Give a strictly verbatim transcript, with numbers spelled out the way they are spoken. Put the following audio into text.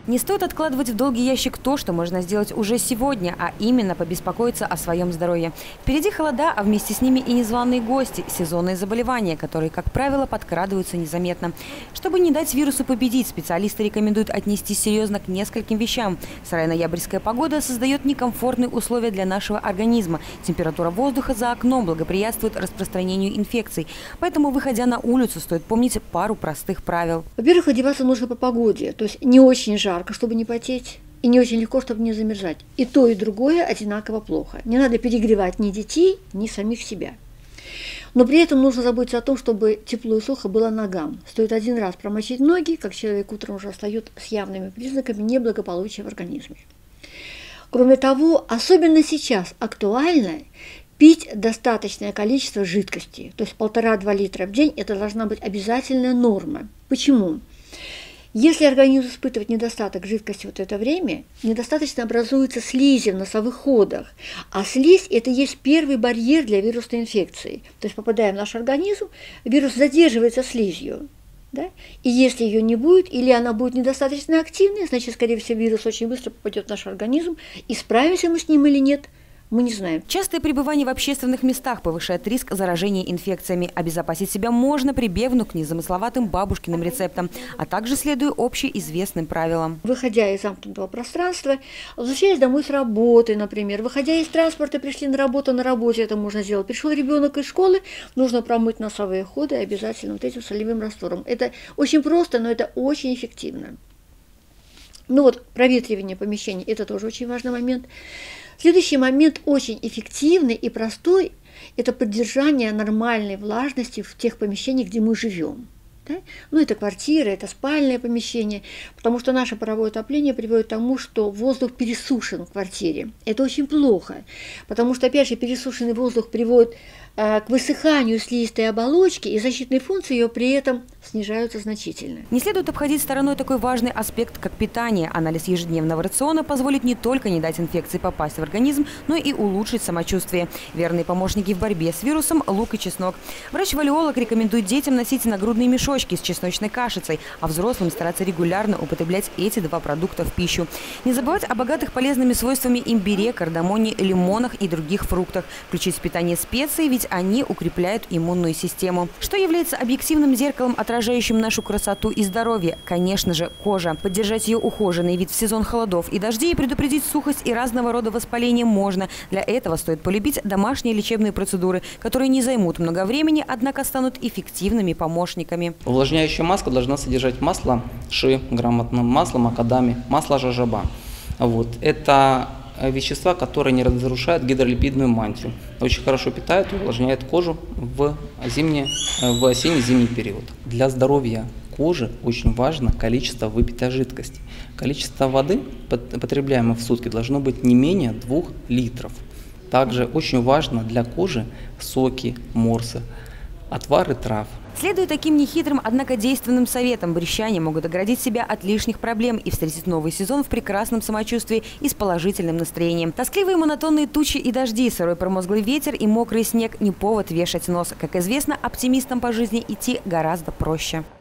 Не стоит откладывать в долгий ящик то, что можно сделать уже сегодня, а именно побеспокоиться о своем здоровье. Впереди холода, а вместе с ними и незваные гости, сезонные заболевания, которые, как правило, подкрадываются незаметно. Чтобы не дать вирусу победить, специалисты рекомендуют отнестись серьезно к нескольким вещам. Сырая ноябрьская погода создает некомфортные условия для нашего организма. Температура воздуха за окном благоприятствует распространению инфекций. Поэтому, выходя на улицу, стоит помнить пару простых правил. Во-первых, одеваться нужно по погоде, то есть не очень жарко, чтобы не потеть, и не очень легко, чтобы не замерзать. И то, и другое одинаково плохо. Не надо перегревать ни детей, ни самих себя. Но при этом нужно заботиться о том, чтобы тепло и сухо было ногам. Стоит один раз промочить ноги, как человек утром уже встает с явными признаками неблагополучия в организме. Кроме того, особенно сейчас актуально пить достаточное количество жидкости, то есть полтора-два литра в день, это должна быть обязательная норма. Почему? Если организм испытывает недостаток жидкости в это время, недостаточно образуется слизи в носовых ходах, а слизь – это есть первый барьер для вирусной инфекции. То есть, попадая в наш организм, вирус задерживается слизью. Да? И если ее не будет, или она будет недостаточно активной, значит, скорее всего, вирус очень быстро попадет в наш организм, и справимся мы с ним или нет, мы не знаем. Частое пребывание в общественных местах повышает риск заражения инфекциями. Обезопасить себя можно, прибегнув к незамысловатым бабушкиным рецептам, а также следуя общеизвестным правилам. Выходя из замкнутого пространства, возвращаясь домой с работы, например, выходя из транспорта, пришли на работу, на работе это можно сделать. Пришел ребенок из школы, нужно промыть носовые ходы обязательно вот этим солевым раствором. Это очень просто, но это очень эффективно. Ну вот, проветривание помещений – это тоже очень важный момент. Следующий момент очень эффективный и простой – это поддержание нормальной влажности в тех помещениях, где мы живем. Да? Ну, это квартира, это спальное помещение, потому что наше паровое отопление приводит к тому, что воздух пересушен в квартире. Это очень плохо, потому что, опять же, пересушенный воздух приводит э, к высыханию слизистой оболочки, и защитные функции ее при этом снижаются значительно. Не следует обходить стороной такой важный аспект, как питание. Анализ ежедневного рациона позволит не только не дать инфекции попасть в организм, но и улучшить самочувствие. Верные помощники в борьбе с вирусом – лук и чеснок. Врач-валиолог рекомендует детям носить нагрудные мешочки с чесночной кашицей, а взрослым стараться регулярно употреблять эти два продукта в пищу. Не забывать о богатых полезными свойствами имбире, кардамоне, лимонах и других фруктах. Включить в питание специи, ведь они укрепляют иммунную систему. Что является объективным зеркалом, отражающим нашу красоту и здоровье? Конечно же, кожа. Поддержать ее ухоженный вид в сезон холодов и дождей и предупредить сухость и разного рода воспаления можно. Для этого стоит полюбить домашние лечебные процедуры, которые не займут много времени, однако станут эффективными помощниками. Увлажняющая маска должна содержать масло ши, грамотно, масло макадами, масло жожоба. Вот. Это вещества, которые не разрушают гидролипидную мантию. Очень хорошо питают и увлажняют кожу в, зимний, в осенне-зимний период. Для здоровья кожи очень важно количество выпитой жидкости. Количество воды, потребляемой в сутки, должно быть не менее двух литров. Также очень важно для кожи соки, морсы, отвары трав. Следуя таким нехитрым, однако действенным советам, брещане могут оградить себя от лишних проблем и встретить новый сезон в прекрасном самочувствии и с положительным настроением. Тоскливые монотонные тучи и дожди, сырой промозглый ветер и мокрый снег – не повод вешать нос. Как известно, оптимистам по жизни идти гораздо проще.